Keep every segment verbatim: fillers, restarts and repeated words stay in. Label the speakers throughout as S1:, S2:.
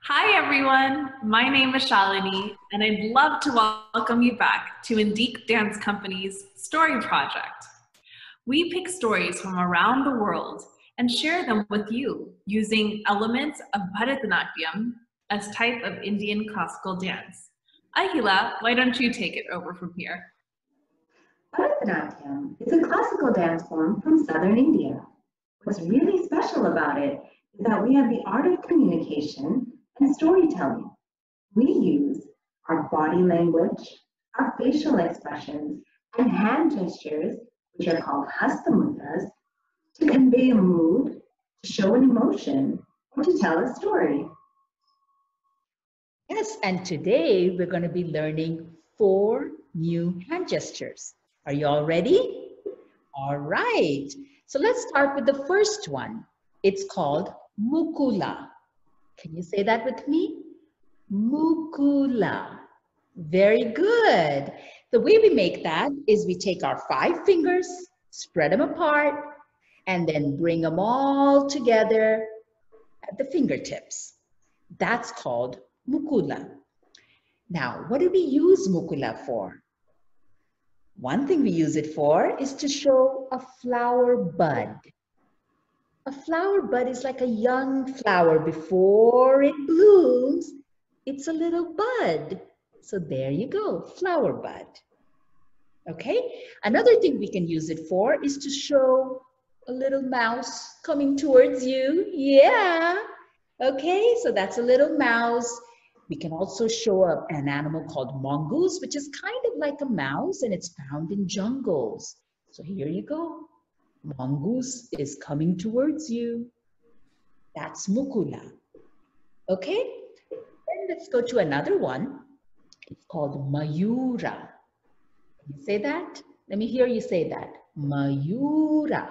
S1: Hi everyone, my name is Shalini and I'd love to welcome you back to Indique Dance Company's Story Project. We pick stories from around the world and share them with you using elements of Bharatanatyam as type of Indian classical dance. Ahila, why don't you take it over from here?
S2: Bharatanatyam is a classical dance form from southern India. What's really special about it is that we have the art of communication and storytelling. We use our body language, our facial expressions, and hand gestures, which are called hasta mudras, to convey a mood, to show an emotion, or to tell a story.
S3: Yes, and today we're going to be learning four new hand gestures. Are you all ready? All right. So let's start with the first one. It's called mukula. Can you say that with me? Mukula. Very good. The way we make that is we take our five fingers, spread them apart, and then bring them all together at the fingertips. That's called mukula. Now, what do we use mukula for? One thing we use it for is to show a flower bud. A flower bud is like a young flower. Before it blooms, it's a little bud. So there you go, flower bud. Okay, another thing we can use it for is to show a little mouse coming towards you. Yeah, okay, so that's a little mouse. We can also show up an animal called mongoose, which is kind of like a mouse and it's found in jungles. So here you go. Mongoose is coming towards you. That's mukula. Okay, then let's go to another one. It's called mayura. Can you say that? Let me hear you say that. Mayura.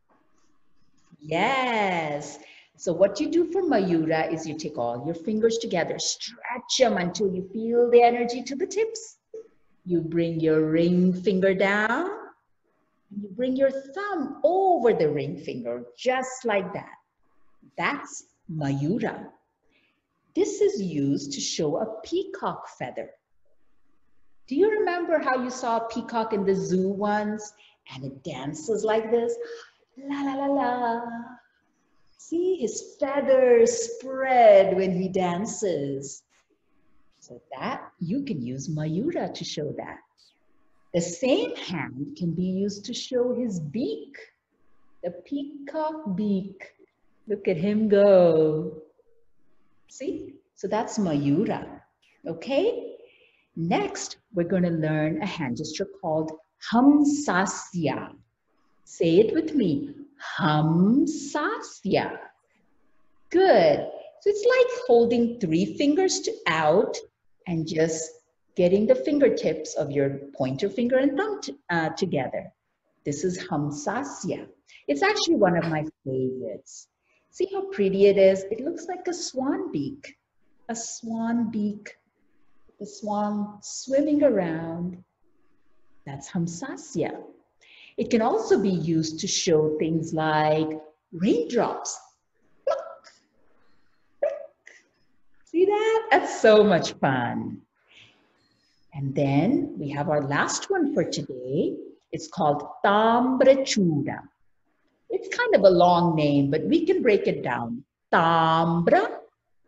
S3: Yes. So what you do for mayura is you take all your fingers together, stretch them until you feel the energy to the tips. You bring your ring finger down, and you bring your thumb over the ring finger, just like that. That's mayura. This is used to show a peacock feather. Do you remember how you saw a peacock in the zoo once? And it dances like this, la la la la. See, his feathers spread when he dances. So that, you can use mayura to show that. The same hand can be used to show his beak, the peacock beak. Look at him go. See, so that's mayura, okay? Next, we're going to learn a hand gesture called hamsasya. Say it with me. Hamsasya. Good. So it's like holding three fingers to out and just getting the fingertips of your pointer finger and thumb uh, together. This is hamsasya. It's actually one of my favorites. See how pretty it is? It looks like a swan beak. A swan beak. The swan swimming around. That's hamsasya. It can also be used to show things like raindrops. Look, look. See that? That's so much fun. And then we have our last one for today. It's called tambrachuda. It's kind of a long name, but we can break it down. Tambrachuda.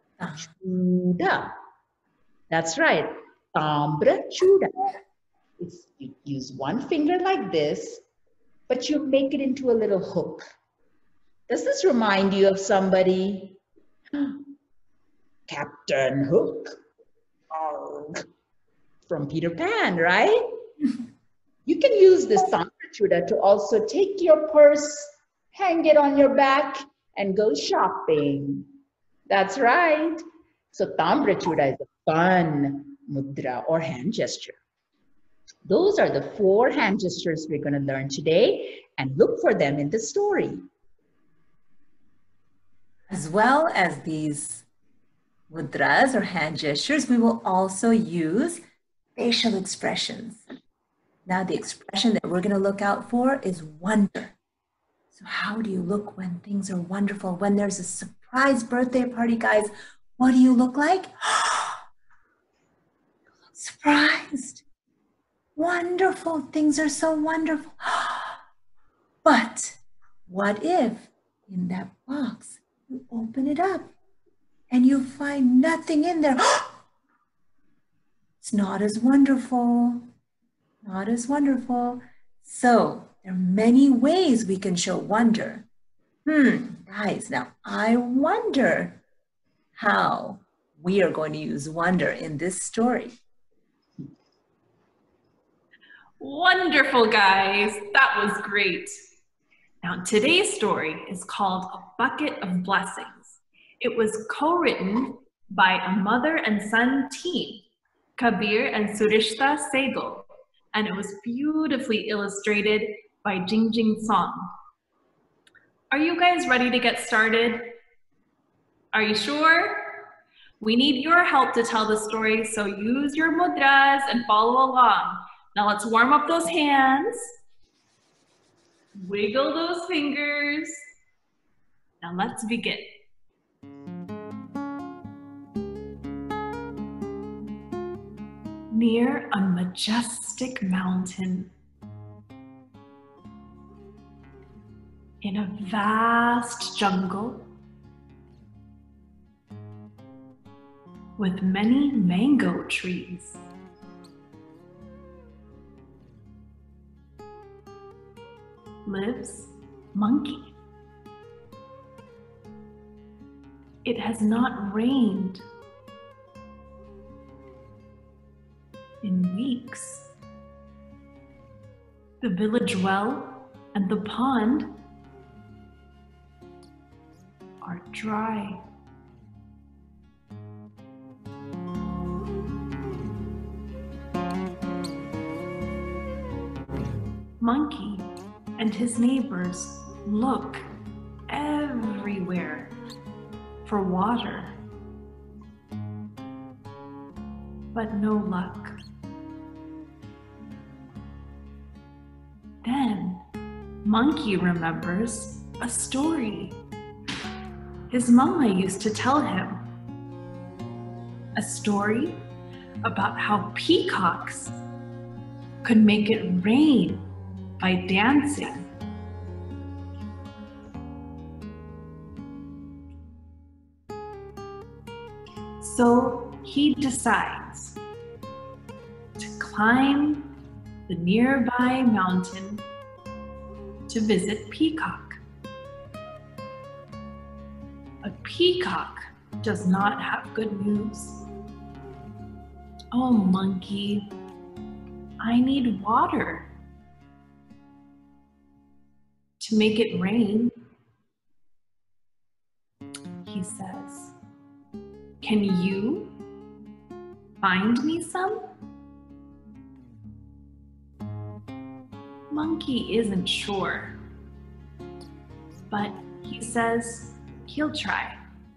S3: That's right. Tambrachuda. It's, you use one finger like this, but you make it into a little hook. Does this remind you of somebody? Captain Hook. Arg. From Peter Pan, right? You can use this tambrachuda to also take your purse, hang it on your back, and go shopping. That's right. So tambrachuda is a fun mudra or hand gesture. Those are the four hand gestures we're going to learn today, and look for them in the story.
S4: As well as these mudras or hand gestures, we will also use facial expressions. Now the expression that we're going to look out for is wonder. So how do you look when things are wonderful? When there's a surprise birthday party, guys, What do you look like? Surprised. Wonderful. Things are so wonderful. But what if in that box you open it up and you find nothing in there? It's not as wonderful. Not as wonderful. So there are many ways we can show wonder. Hmm, guys, now I wonder how we are going to use wonder in this story.
S1: Wonderful, guys. That was great. Now, today's story is called A Bucket of Blessings. It was co-written by a mother and son team, Kabir and Surishtha Sehgal, and it was beautifully illustrated by Jing Jing Tsong. Are you guys ready to get started? Are you sure? We need your help to tell the story, so use your mudras and follow along. Now let's warm up those hands. Wiggle those fingers. Now let's begin. Near a majestic mountain, in a vast jungle, with many mango trees, lives Monkey. It has not rained in weeks. The village well and the pond are dry. Monkey and his neighbors look everywhere for water, but no luck. Then Monkey remembers a story his mama used to tell him. A story about how peacocks could make it rain by dancing. So he decides to climb the nearby mountain to visit Peacock. But Peacock does not have good news. Oh, Monkey, I need water to make it rain. He says, can you find me some? Monkey isn't sure, but he says he'll try.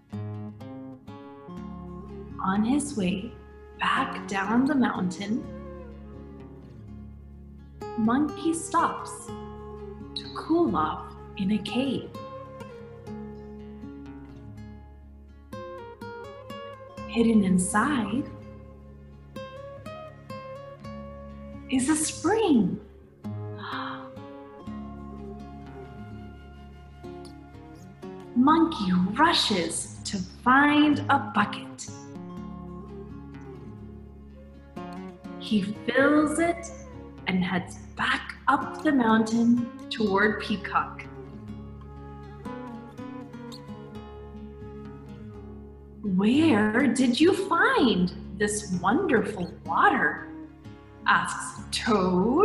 S1: On his way back down the mountain, Monkey stops to cool off in a cave. Hidden inside is a spring. Monkey rushes to find a bucket. He fills it and heads back up the mountain toward Peacock. Where did you find this wonderful water? Asks Toad.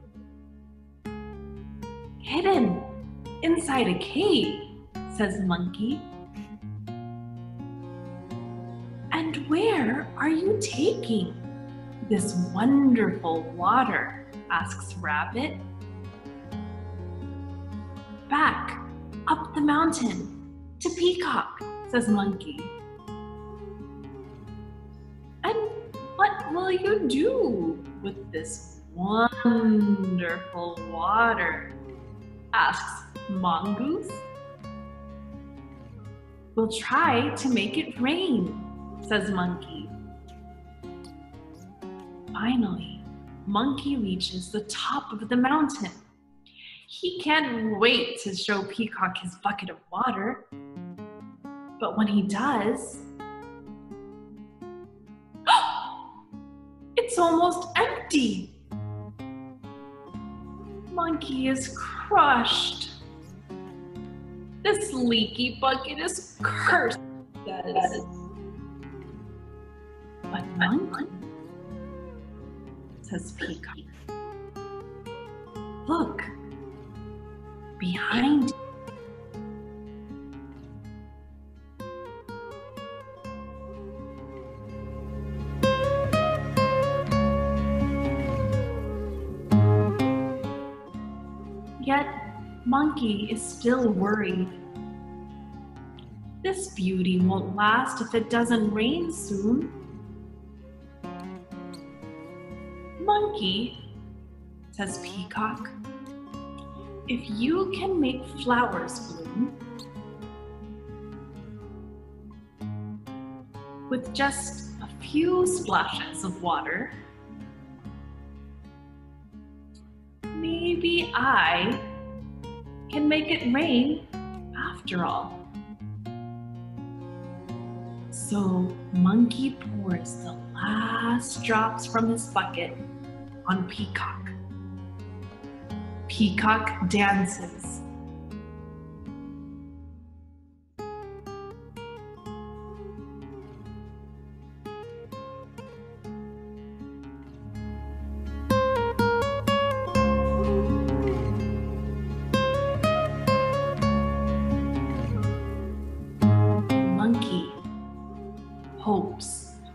S1: Hidden inside a cave, says Monkey. And where are you taking this wonderful water? Asks Rabbit. Back up the mountain to Peacock, says Monkey. And what will you do with this wonderful water? Asks Mongoose. We'll try to make it it rain, says Monkey. Finally, Monkey reaches the top of the mountain. He can't wait to show Peacock his bucket of water. But when he does, it's almost empty. Monkey is crushed. This leaky bucket is cursed, he says. But Monkey, says Peacock, look, behind you. Yet, Monkey is still worried. This beauty won't last if it doesn't rain soon. Monkey, says Peacock, if you can make flowers bloom with just a few splashes of water, maybe I can make it rain after all. So Monkey pours the last drops from his bucket on Peacock. Peacock dances. Monkey hopes.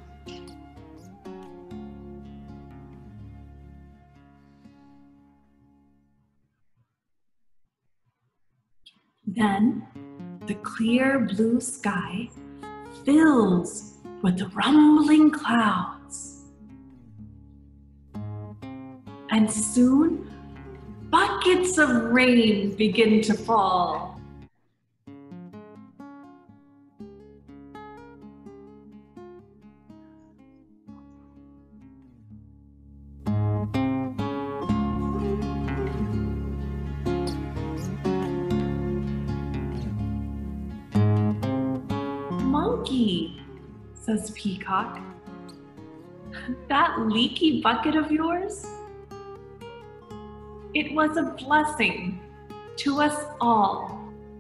S1: Then the clear blue sky fills with rumbling clouds. And soon, buckets of rain begin to fall. Monkey, says Peacock, that leaky bucket of yours, it was a blessing to us all.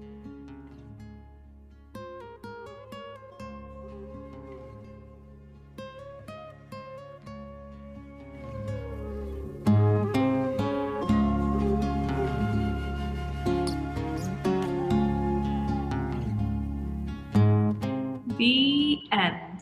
S1: The end.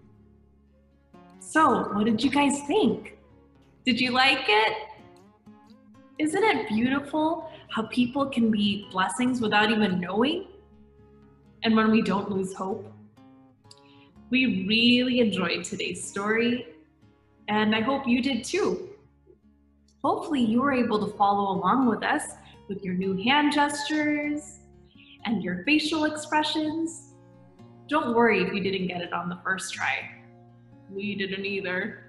S1: So, what did you guys think? Did you like it? Isn't it beautiful how people can be blessings without even knowing? And when we don't lose hope? We really enjoyed today's story, and I hope you did too. Hopefully you were able to follow along with us with your new hand gestures and your facial expressions. Don't worry if you didn't get it on the first try. We didn't either.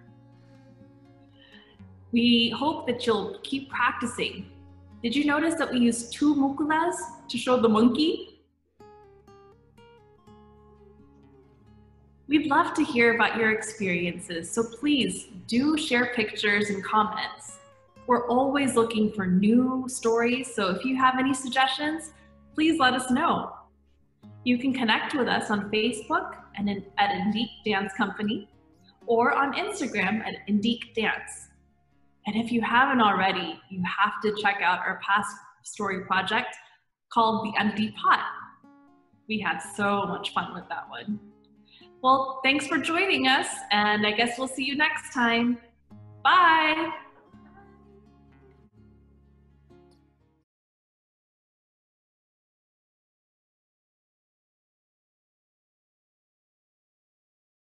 S1: We hope that you'll keep practicing. Did you notice that we used two mudras to show the monkey? We'd love to hear about your experiences, so please do share pictures and comments. We're always looking for new stories, so if you have any suggestions, please let us know. You can connect with us on Facebook and in, at Indique Dance Company, or on Instagram at Indique Dance. And if you haven't already, you have to check out our past story project called The Empty Pot. We had so much fun with that one. Well, thanks for joining us, and I guess we'll see you next time. Bye!